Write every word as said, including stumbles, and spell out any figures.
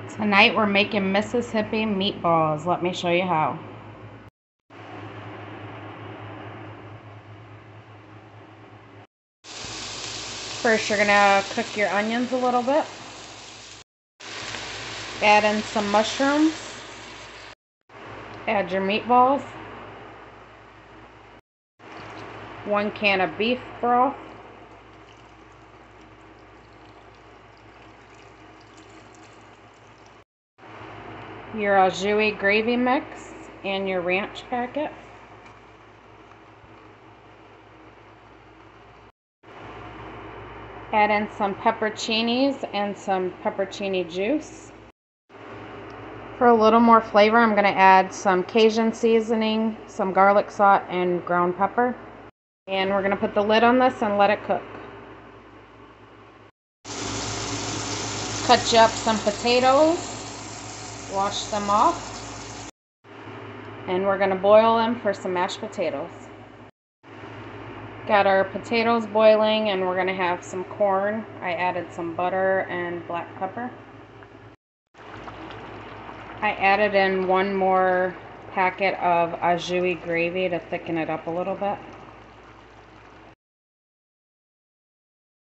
Tonight we're making Mississippi meatballs. Let me show you how. First you're gonna cook your onions a little bit. Add in some mushrooms. Add your meatballs. One can of beef broth. Your au jus gravy mix and your ranch packet. Add in some pepperoncinis and some pepperoncini juice. For a little more flavor, I'm going to add some Cajun seasoning, some garlic salt, and ground pepper. And we're going to put the lid on this and let it cook. Cut you up some potatoes, wash them off, and we're going to boil them for some mashed potatoes. Got our potatoes boiling, and we're going to have some corn. I added some butter and black pepper. I added in one more packet of au jus gravy to thicken it up a little bit.